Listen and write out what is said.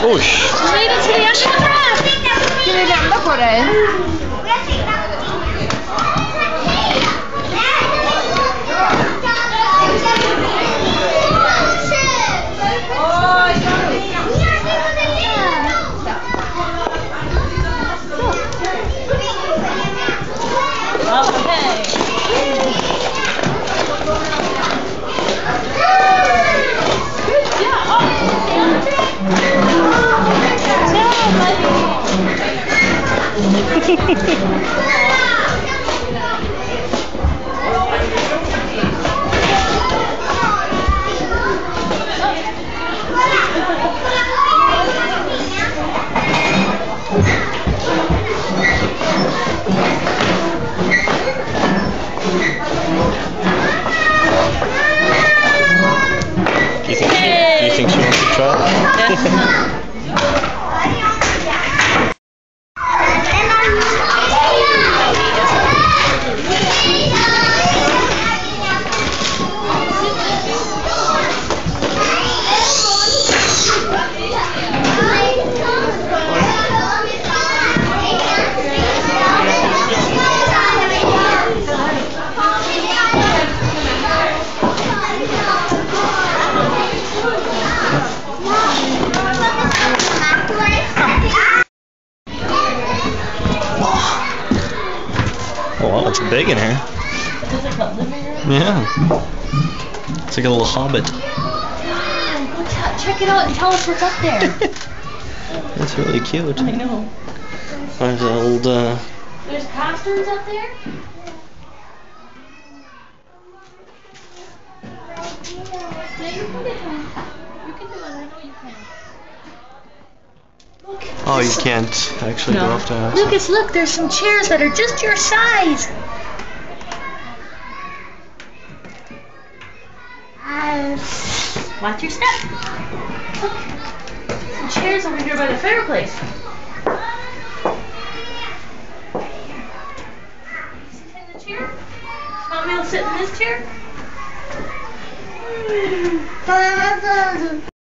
Usch. Nej, det ska jag köra. Ska vi vända på dig? Do you think she wants to try it? Yeah. Oh wow, it's big in here. Is it like living room? Yeah. It's like a little hobbit. Go check it out and tell us what's up there. That's really cute. I know. There's an old There's costumes up there? Yeah, you can get one. You can do it, I know you can. Look. Oh, you can't actually go up to Lucas, look, there's some chairs that are just your size. Watch your step. Look. Some chairs over here by the fireplace. Sit in the chair? Want me to sit in this chair?